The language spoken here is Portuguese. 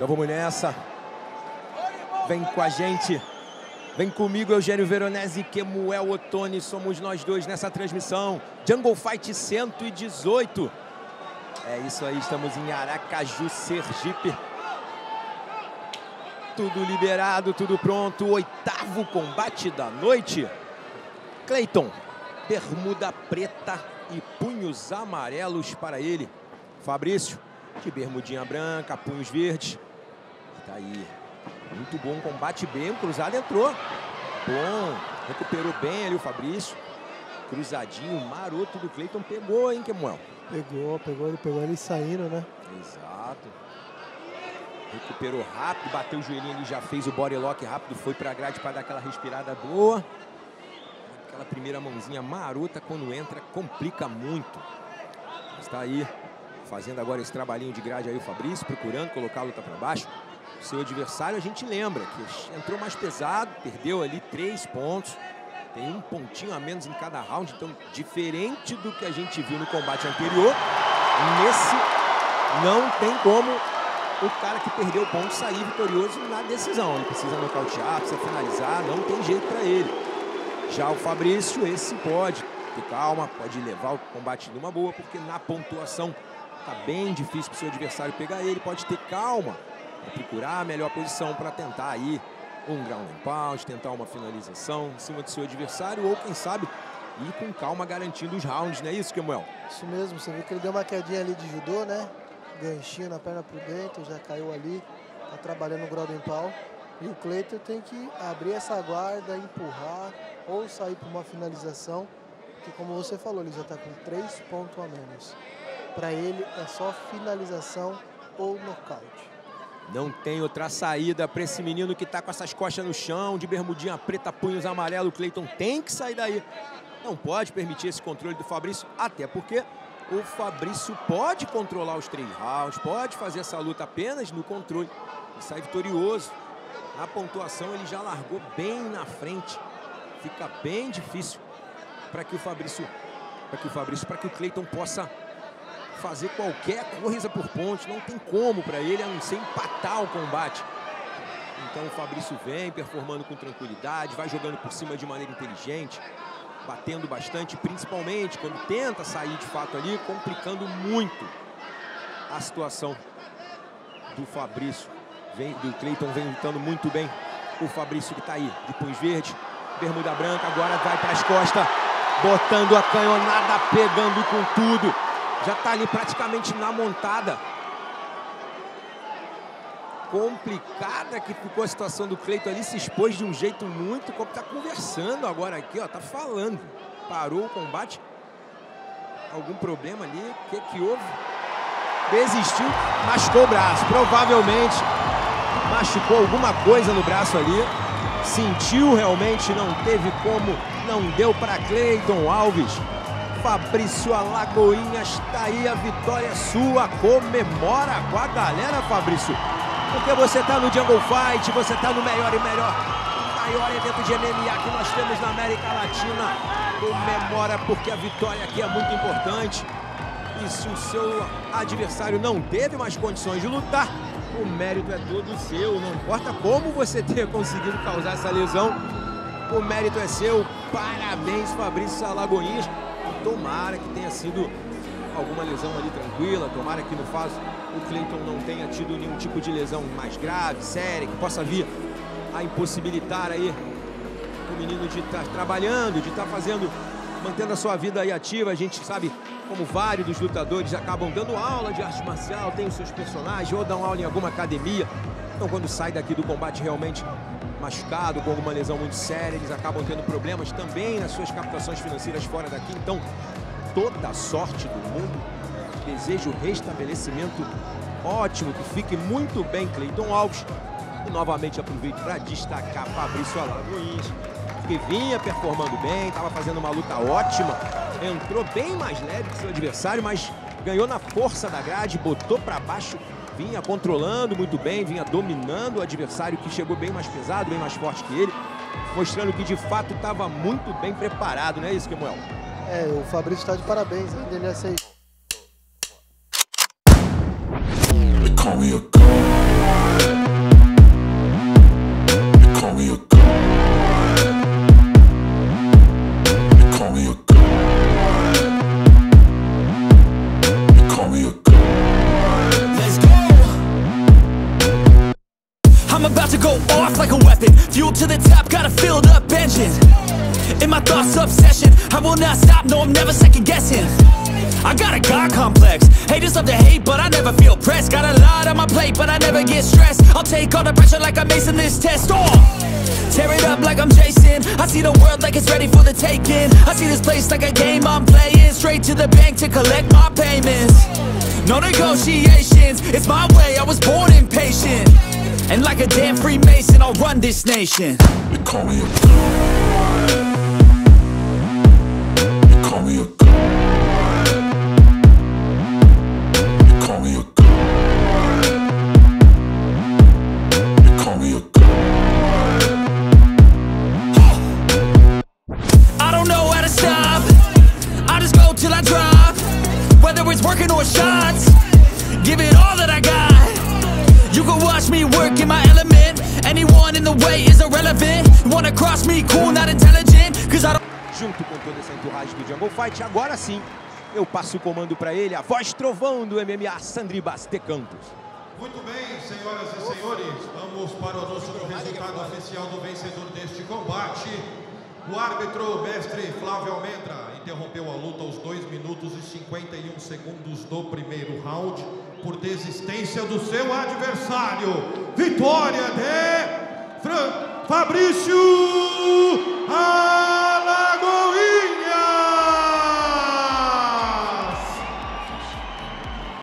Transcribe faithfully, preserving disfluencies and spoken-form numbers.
Então vamos nessa. Vem com a gente. Vem comigo, Eugênio Veronese e Kemuel Ottoni. Somos nós dois nessa transmissão. Jungle Fight cento e dezoito. É isso aí, estamos em Aracaju, Sergipe. Tudo liberado, tudo pronto. Oitavo combate da noite. Clayton, bermuda preta e punhos amarelos para ele. Fabrício, de bermudinha branca, punhos verdes. Tá aí. Muito bom combate, bem. O cruzado entrou. Bom, recuperou bem ali o Fabrício. Cruzadinho maroto do Clayton. Pegou, hein, Kemuel? Pegou, pegou ele, pegou ele saindo, né? Exato. Recuperou rápido, bateu o joelhinho ali, já fez o body lock rápido, foi pra grade para dar aquela respirada boa. Aquela primeira mãozinha marota, quando entra, complica muito. Está aí, fazendo agora esse trabalhinho de grade aí o Fabrício, procurando colocar a luta para baixo. O seu adversário, a gente lembra que entrou mais pesado, perdeu ali três pontos. Tem um pontinho a menos em cada round, então diferente do que a gente viu no combate anterior, nesse não tem como o cara que perdeu o ponto sair vitorioso na decisão. Ele precisa nocautear, precisa finalizar, não tem jeito para ele. Já o Fabrício, esse pode ter calma, pode levar o combate numa boa, porque na pontuação tá bem difícil para o seu adversário pegar ele, pode ter calma, procurar a melhor posição para tentar aí um ground and pound, tentar uma finalização em cima do seu adversário, ou quem sabe ir com calma garantindo os rounds, não é isso, Kemuel? Isso mesmo, você viu que ele deu uma quedinha ali de judô, né? Ganchinho na perna por dentro, já caiu ali, tá trabalhando o ground and pound. E o Clayton tem que abrir essa guarda, empurrar ou sair para uma finalização, porque como você falou, ele já tá com três pontos a menos. Para ele é só finalização ou nocaute. Não tem outra saída para esse menino que está com essas costas no chão, de bermudinha preta, punhos amarelos. O Clayton tem que sair daí. Não pode permitir esse controle do Fabrício, até porque o Fabrício pode controlar os três rounds, pode fazer essa luta apenas no controle e sair vitorioso. Na pontuação ele já largou bem na frente. Fica bem difícil para que o Fabrício, para que o Fabrício, para que o Clayton possa fazer qualquer coisa por pontos. Não tem como para ele, a não ser empatar o combate. Então o Fabrício vem performando com tranquilidade, vai jogando por cima de maneira inteligente, batendo bastante, principalmente quando tenta sair de fato ali, complicando muito a situação do Fabrício. Vem, do Clayton vem lutando muito bem. O Fabrício que está aí, de punhos verdes, bermuda branca, agora vai para as costas, botando a canhonada, pegando com tudo. Já está ali praticamente na montada. Complicada que ficou a situação do Clayton ali, se expôs de um jeito muito complicado. Tá conversando agora aqui, ó, tá falando. Parou o combate. Algum problema ali? O que que houve? Desistiu, machucou o braço. Provavelmente machucou alguma coisa no braço ali. Sentiu realmente, não teve como, não deu para Clayton Alves. Fabrício Alagoinhas, tá aí, a vitória é sua. Comemora com a galera, Fabrício. Porque você tá no Jungle Fight, você tá no melhor e melhor, maior evento de M M A que nós temos na América Latina. Comemora porque a vitória aqui é muito importante. E se o seu adversário não teve mais condições de lutar, o mérito é todo seu. Não importa como você tenha conseguido causar essa lesão, o mérito é seu. Parabéns, Fabrício Alagoinhas. Tomara que tenha sido alguma lesão ali tranquila, tomara que no caso o Clayton não tenha tido nenhum tipo de lesão mais grave, séria, que possa vir a impossibilitar aí o menino de estar trabalhando, de estar fazendo, mantendo a sua vida aí ativa. A gente sabe como vários dos lutadores acabam dando aula de arte marcial, tem os seus personagens, ou dão aula em alguma academia. Então quando sai daqui do combate realmente machucado, com alguma lesão muito séria, eles acabam tendo problemas também nas suas captações financeiras fora daqui. Então, toda a sorte do mundo. Desejo o restabelecimento ótimo, que fique muito bem, Clayton Alves. E novamente aproveito para destacar Fabrício Alagoinhas, que vinha performando bem, estava fazendo uma luta ótima, entrou bem mais leve que seu adversário, mas ganhou na força da grade, botou para baixo. Vinha controlando muito bem, vinha dominando o adversário, que chegou bem mais pesado, bem mais forte que ele, mostrando que de fato estava muito bem preparado, não é isso, Kemuel? É, o Fabrício está de parabéns, ainda ele aceitou. I'm about to go off like a weapon. Fuel to the top, got a filled up engine. In my thoughts, obsession, I will not stop, no, I'm never second guessing. I got a God complex. Haters love to hate, but I never feel pressed. Got a lot on my plate, but I never get stressed. I'll take all the pressure like I'm acing this test. Oh, tear it up like I'm Jason. I see the world like it's ready for the taking. I see this place like a game I'm playing. Straight to the bank to collect my payments. No negotiations, it's my way, I was born impatient. And like a damn Freemason, I'll run this nation. They call me a god. They call me a god. They call me a god. They call me a god. I don't know how to stop. I just go till I drop. Whether it's working or shots, give it all that I got. You can watch me work in my element. Anyone in the way is irrelevant. You wanna cross me, cool, not intelligent. Cause I don't... Junto com toda essa entourage do Jungle Fight, agora sim, eu passo o comando para ele, a voz trovão do M M A, Sandribas de Campos. Muito bem, senhoras e senhores, vamos para o anúncio do resultado oficial do vencedor deste combate. O árbitro mestre Flávio Almendra interrompeu a luta aos dois minutos e cinquenta e um segundos do primeiro round por desistência do seu adversário. Vitória de Fran Fabrício! Ah!